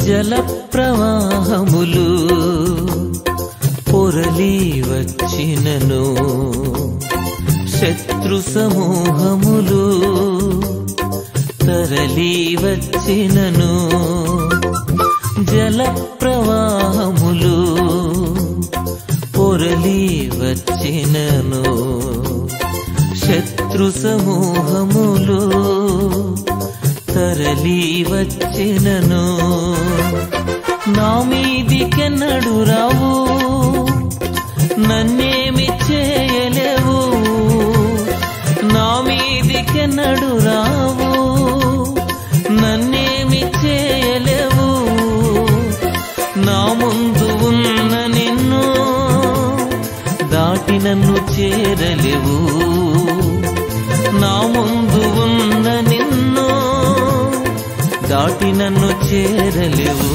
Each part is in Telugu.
జల ప్రవాహములు పొరలి వచ్చినను, శత్రు సమూహములు తరలి వచ్చినను, జల ప్రవాహములు పొరలి వచ్చినను, శత్రు సమూహములు తరలి వచ్చినను, నా మీదికెన్నడు రావు, నన్నేమి చేయలేవు. నా మీదికెన్నడు రావు, నన్నేమి చేయలేవు. నా ముందు ఉన్న నిన్ను దాటి నన్ను చేరలేవు. నా ముందు ఉన్న నిన్ను దాటి నన్ను చేరలేవు.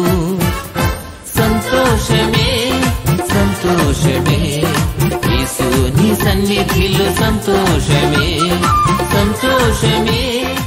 సంతోషమే సంతోషమే యేసు నీ సన్నిధిలో, సంతోషమే సంతోషమే